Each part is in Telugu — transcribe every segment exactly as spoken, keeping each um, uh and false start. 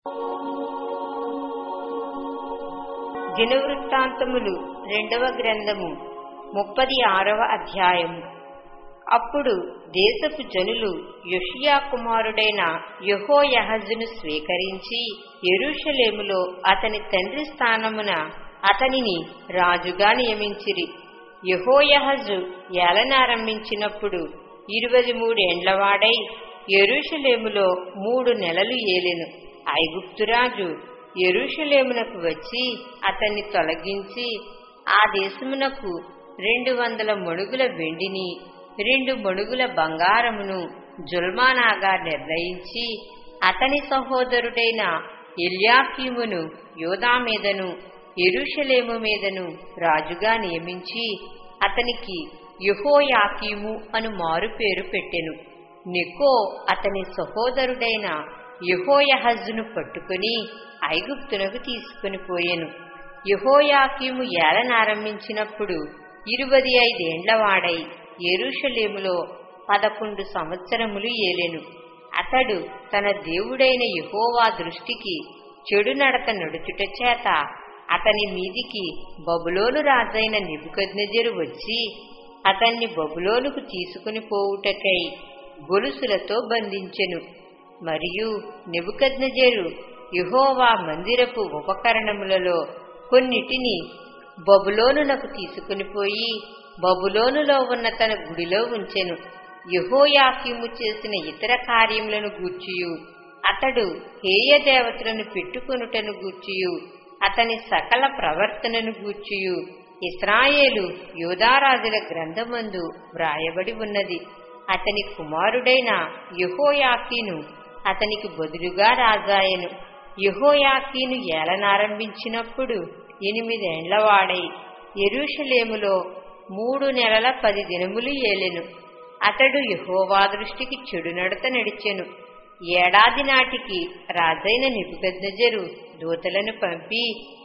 దినవృత్తాంతములు రెండవ గ్రంథము ముప్పది ఆరవ అధ్యాయము. అప్పుడు దేశపు జనులు యోషియా కుమారుడైన యెహోయాహాజును స్వీకరించి యెరూషలేములో అతని తండ్రి స్థానమున అతనిని రాజుగా నియమించిరి. యెహోయాహాజు ఏలనారంభించినప్పుడు ఇరవై మూడేండ్లవాడై యెరూషలేములో మూడు నెలలు ఏలెను. ఐగుప్తురాజు యెరూషలేమునకు వచ్చి అతన్ని తొలగించి ఆ దేశమునకు రెండు వందల మణుగుల వెండిని రెండు మణుగుల బంగారమును జుల్మానాగా నిర్ణయించి అతని సహోదరుడైన ఎల్యాకీమును యూదా మీదను యెరూషలేము మీదను రాజుగా నియమించి అతనికి యెహోయాకీము అను మారు పేరు పెట్టెను. నెకో అతని సహోదరుడైన యెహోయాహాజును పట్టుకుని ఐగుప్తునకు తీసుకుని పోయెను. యెహోయాకీము ఏలనారంభించినప్పుడు ఇరవై ఐదేండ్లవాడై యెరూషలేములో పదకొండు సంవత్సరములు ఏలెను. అతడు తన దేవుడైన యెహోవా దృష్టికి చెడు నడత నడుచుట చేత అతని మీదికి బబులోను రాజైన నెబుకద్నెజరు వచ్చి అతన్ని బబులోనుకు తీసుకుని పోవుటకై గొలుసులతో బంధించెను. మరియు నెబుకద్నెజరు యెహోవా మందిరపు ఉపకరణములలో కొన్నిటిని బబులోనునకు తీసుకుని పోయి బబులోనులో ఉన్న తన గుడిలో ఉంచెను. యెహోయాకీము చేసిన ఇతర కార్యములను గూర్చియు అతడు హేయ దేవతలను పెట్టుకొనుటను గూర్చియు అతని సకల ప్రవర్తనను గూర్చియు ఇశ్రాయేలు యూదారాజుల గ్రంథమందు వ్రాయబడి ఉన్నది. అతని కుమారుడైన యెహోయాకీను అతనికి బదులుగా రాజాయెను. యెహోయాకీను ఏలనారంభించినప్పుడు ఎనిమిదేండ్లవాడై యెరూషలేములో మూడు నెలల పది దినములు ఏలెను. అతడు యెహోవా దృష్టికి చెడు నడత నడిచెను. ఏడాది నాటికి రాజైన నెబుకద్నెజరు దూతలను పంపి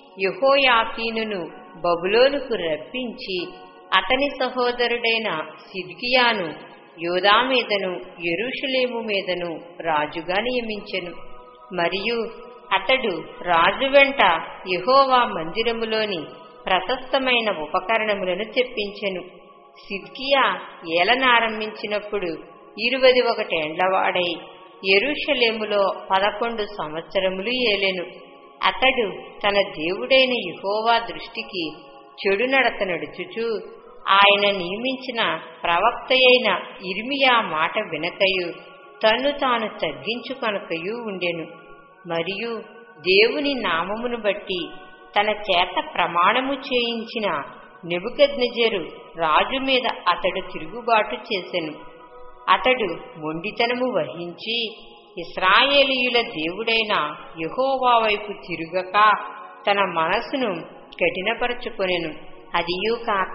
యెహోయాకీనును బబులోనుకు రప్పించి అతని సహోదరుడైన సిద్కియాను యూదా మీదను యెరూషలేము మీదను రాజుగా నియమించెను. మరియు అతడు రాజు వెంట యెహోవా మందిరములోని ప్రశస్తమైన ఉపకరణములను తెప్పించెను. సిద్కియా ఏలనారంభించినప్పుడు ఇరవై ఒకటేండ్లవాడై యెరూషలేములో పదకొండు సంవత్సరములు ఏలెను. అతడు తన దేవుడైన యెహోవా దృష్టికి చెడు నడత నడుచుచు ఆయన నియమించిన ప్రవక్తయైన ఇర్మియా మాట వినకయు తన్ను తాను తగ్గించుకొనకయు ఉండెను. మరియు దేవుని నామమును బట్టి తన చేత ప్రమాణము చేయించిన నెబుకద్నెజరు రాజు మీద అతడు తిరుగుబాటు చేసెను. అతడు మొండితనము వహించి ఇశ్రాయేలీయుల దేవుడైన యెహోవా వైపు తిరుగక తన మనసును కఠినపరచుకొనెను. అదియూ కాక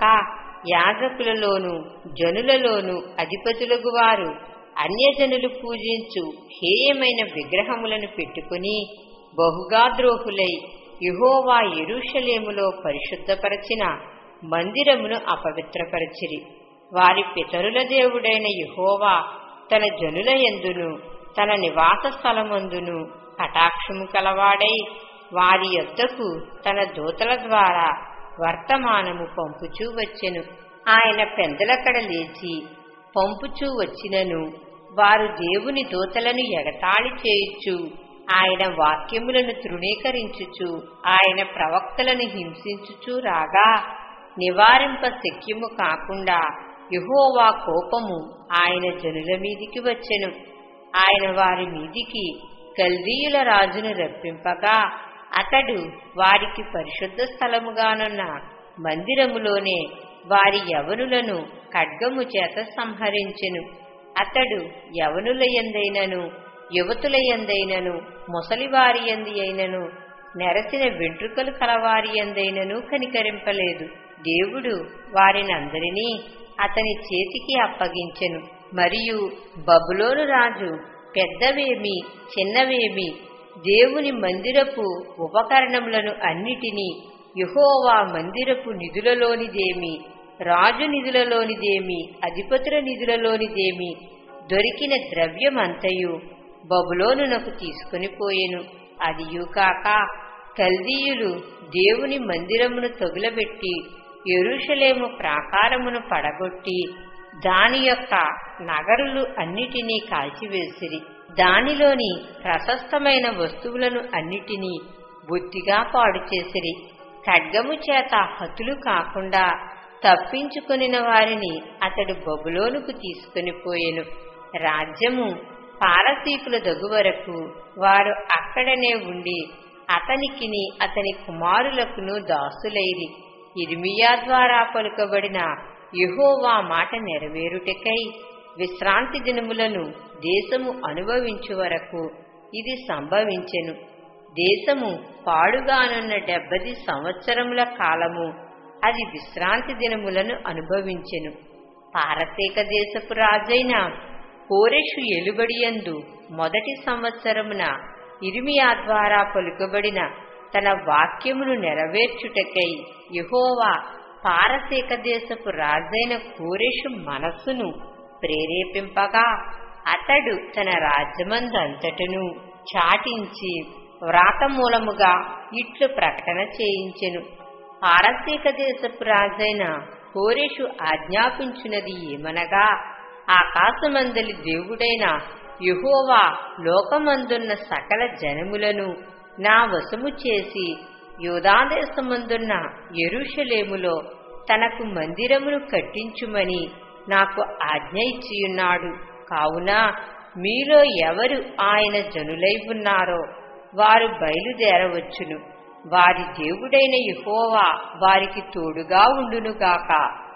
యాజకులలోను జనులలోను అధిపతులగు వారు అన్యజనులు పూజించు హేయమైన విగ్రహములను పెట్టుకుని బహుగా ద్రోహులై యెహోవా యెరూషలేములో పరిశుద్ధపరచిన మందిరమును అపవిత్రపరచిరి. వారి పితరుల దేవుడైన యెహోవా తన జనుల యందును తన నివాస స్థలమందును కటాక్షము కలవాడై వారి యొద్దకు తన దూతల ద్వారా వర్తమానము పంపుచూ వచ్చెను. ఆయన పెందలకడ లేచి పంపుచూ వచ్చినను వారు దేవుని దూతలను ఎగతాళి చేయుచు ఆయన వాక్యములను తృణీకరించుచు ఆయన ప్రవక్తలను హింసించుచూ రాగా నివారింప శక్యము కాకుండా యెహోవా కోపము ఆయన జనుల మీదికి వచ్చెను. ఆయన వారి మీదికి కల్దీయుల రాజును రప్పింపగా అతడు వారికి పరిశుద్ధ స్థలముగానున్న మందిరములోనే వారి యవనులను ఖడ్గము చేత సంహరించెను. అతడు యవనుల యందైనను యువతుల యందైనను ముసలివారి యందు అయినను నెరసిన వెంట్రుకలు కలవారి యందైనను కనికరింపలేదు. దేవుడు వారినందరినీ అతని చేతికి అప్పగించెను. మరియు బబులోను రాజు పెద్దవేమి చిన్నవేమి దేవుని మందిరపు ఉపకరణములను అన్నిటినీ యెహోవా మందిరపు నిధులలోనిదేమి రాజు నిధులలోనిదేమి అధిపతుల నిధులలోనిదేమి దొరికిన ద్రవ్యమంతయు బబులోనునకు తీసుకుని పోయెను. అదియుకాక కల్దీయులు దేవుని మందిరమును తగులబెట్టి యెరూషలేము ప్రాకారమును పడగొట్టి దాని యొక్క నగరులు అన్నిటినీ కాల్చివేసిరి. దానిలోని ప్రశస్తమైన వస్తువులను అన్నిటినీ బొత్తిగా పాడు చేసిరి. ఖడ్గము చేత హతులు కాకుండా తప్పించుకొనిన వారిని అతడు బబులోనుకు తీసుకుని పోయెను. రాజ్యము పారసీకుల దగు వరకు వారు అక్కడనే ఉండి అతనికిని అతని కుమారులకును దాసులైరి. యిర్మీయా ద్వారా పలుకబడిన యెహోవా మాట నెరవేరుటకై విశ్రాంతి దినములను దేశము అనుభవించు వరకు ఇది సంభవించెను. దేశము పాడుగానున్న డెబ్బది సంవత్సరముల కాలము అది విశ్రాంతి దినములను అనుభవించెను. పారసీక దేశపు రాజైన కోరెషు ఎలుబడియందు మొదటి సంవత్సరమున యిర్మీయా ద్వారా పలుకబడిన తన వాక్యమును నెరవేర్చుటకై యెహోవా పారసీక దేశపు రాజైన కోరెషు మనస్సును ప్రేరేపింపగా అతడు తన రాజ్యమందంతటను చాటించి వ్రాతమూలముగా ఇట్లు ప్రకటన చేయించెను. పారసీక దేశపు రాజైన కోరెషు ఆజ్ఞాపించున్నది ఏమనగా, ఆకాశమందలి దేవుడైన యెహోవా లోకమందున్న సకల జనములను నా వశము చేసి యూదాదేశమందున్న యెరూషలేములో తనకు మందిరమును కట్టించుమని నాకు ఆజ్ఞ ఇచ్చియున్నాడు. కావున మీలో ఎవరు ఆయన జనులై ఉన్నారో వారు బయలుదేరవచ్చును. వారి దేవుడైన యెహోవా వారికి తోడుగా ఉండునుగాక.